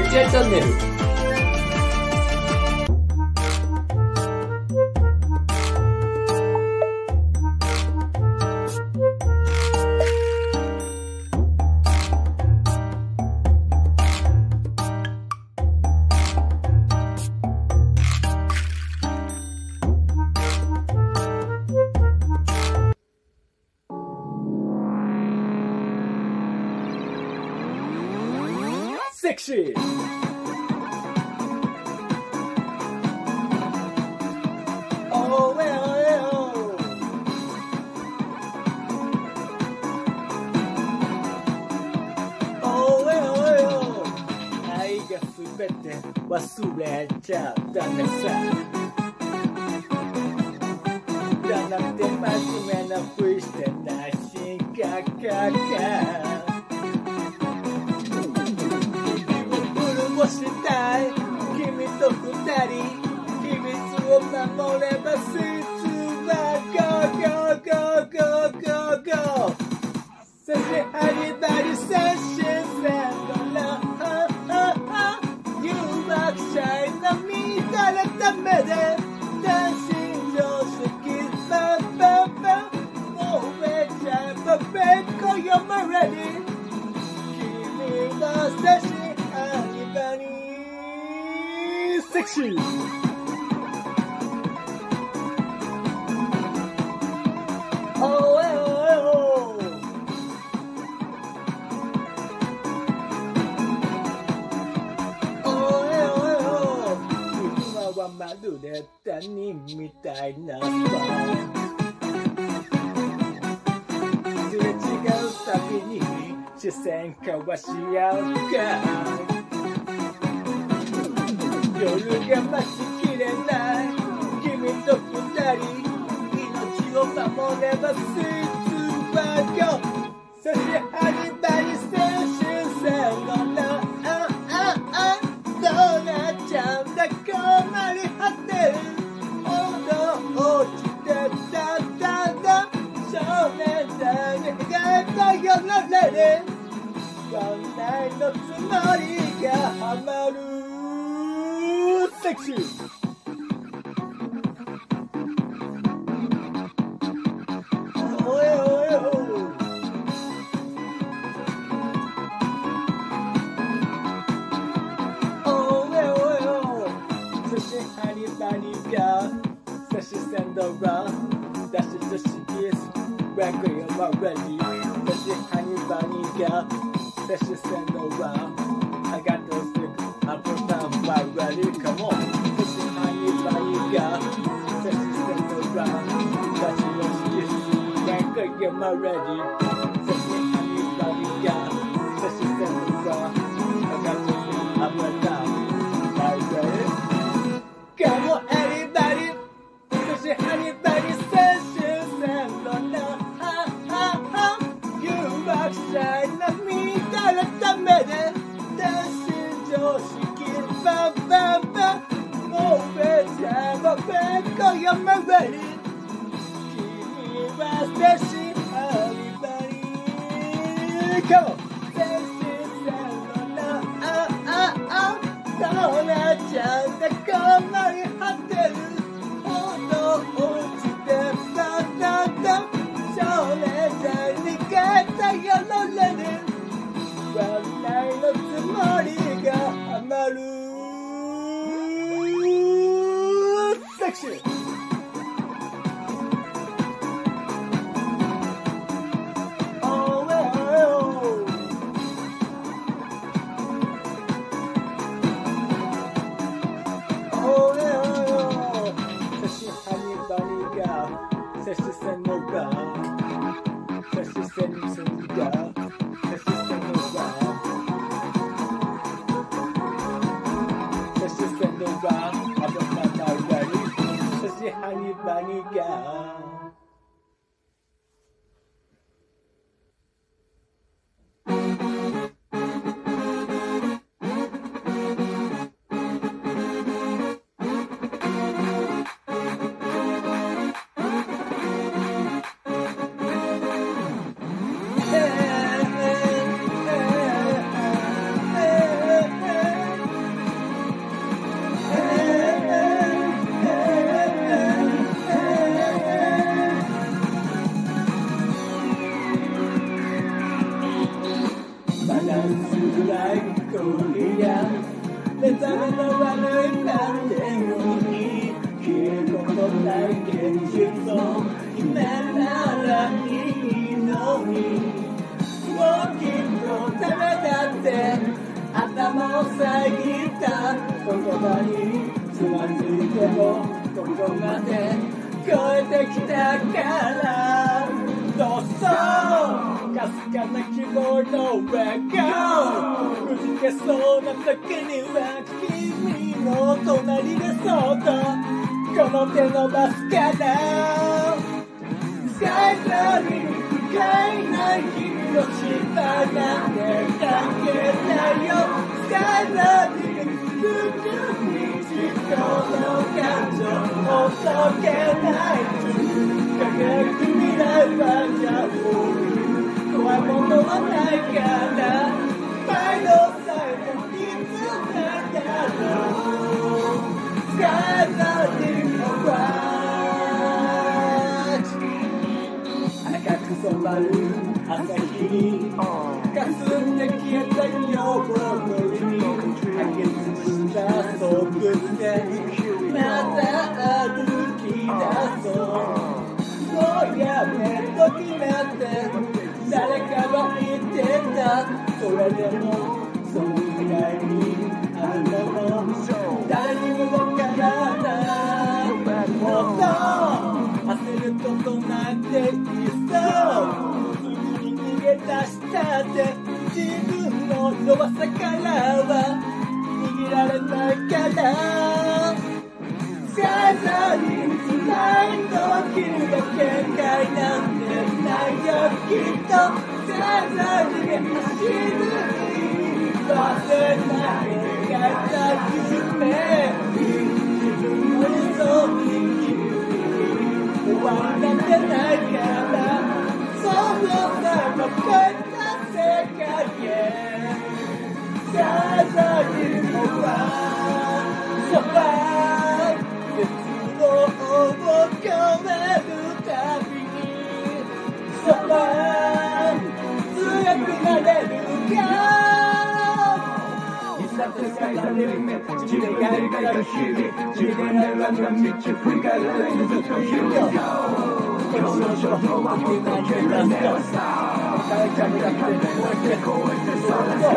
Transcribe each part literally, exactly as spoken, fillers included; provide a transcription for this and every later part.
徹夜チャンネル。セクシー。おーえおえお。おーえおえお。愛がすべて忘れちゃダメさ。だなんて真面目なふりしてないしかかか。したい君と二人秘密を守れば実は Go Go Go Go Go Go そしてハリバリ最新鮮な誘惑者涙のためで単身常識バンバンバンもうめちゃえばべっこよまれに君の最新セクシー。おえおえお。おえおえお。今はまるで他人みたいなスパン。すれ違うたびに視線交わし合うか。夜が待ちきれない君と二人命を守れば実は今日そしてハリバリ選手戦のなあああどうなっちゃうんだ困り果てるほど落ちてたただ少年だに描いた世の中で本来のつもりがハマるセクシー。おえおえお。おえおえお。そしてハリバリが差し線道が出し女子キスワクヨマレディそしてハリバリが差し線道が上がってすぐアップダウンはレディカモンそしてハリバリが差し線道が出し女子キスワクヨマレディそしてハリバリが差し線道が上がってすぐアップダウンはレディCome on, everybody! そしてハリバリ選手戦のなははは誘惑者涙のためで単身常識バンバンバンもうめちゃもべっこよまれに君はセクシーハリバリ Come on! 選手戦のなあああどうなっちゃうんだこんなに果てるほど落ちてたたた少年代に変えた世の中で笑いのつもりがハマるセクシーセシセノがセシセノがセシセノがセシセノがアボカドがリセシハニバニがダンスライク今夜目覚めの悪いなんでもいい消えることない現実を夢ならいいのにもうきっとダメだって頭を遮った言葉につまずいてもここまで超えてきたからどうぞかすかな希望の上がくじけそうな時には君の隣でそっとこの手伸ばすからスカイツリー不甲ない君の心配なんて関係ないよスカイツリー続く道この感情を解けない輝く未来はじゃ怖いものはないから毎度さえもいつなんだろうスカイツリーの赤く染まる朝日に霞んで消えたように吐き尽したそうくってまた歩き出そうもうやめと決めて誰かが言ってたそれでもその世界にあるもの誰にもわからないもっと焦ることなくていいそうすぐに逃げ出したって自分の弱さからは逃げられないからスカイツリーつないと切るだけ限界なんてないよきっとスカイツリーが走る忘れない描いた夢自分の理想に終わりなんてないから想像さえも超えた世界へスカイツリーのワンそば絶望を超えるたびにそば強くなれるかだってスカイツリー地でやるから日々地でないわけは道振り返るとずっと日々この少女は本当に何で出すか誰かにだってこうやってこうやってそうそう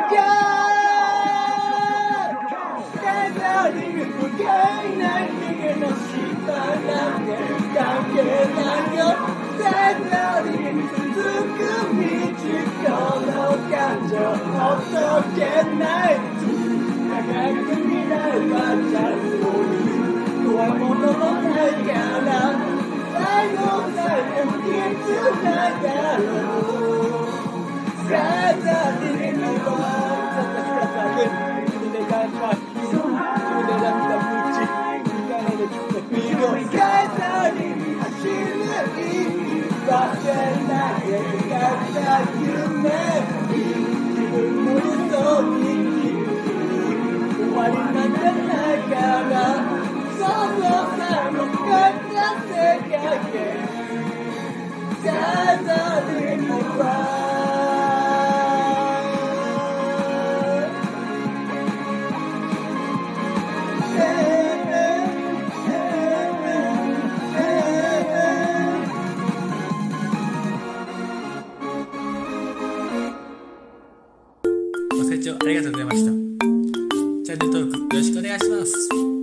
スカイツリー不甲斐ない逃げの失敗なんて関係ないよスカイツリーに続く道この感情を解けない輝く未来はじゃそういう怖いものもないから最後さえもいつないだろうスカイツリーのワンザスカイツリー自分で帰った自分でやった道見かねできっとフィーゴスカイツリーに走る忘れないで描いた夢自分の理想に終わりなんてないから想像さえも超えた世界へスカイツリーのワンご清聴ありがとうございました。チャンネル登録よろしくお願いします。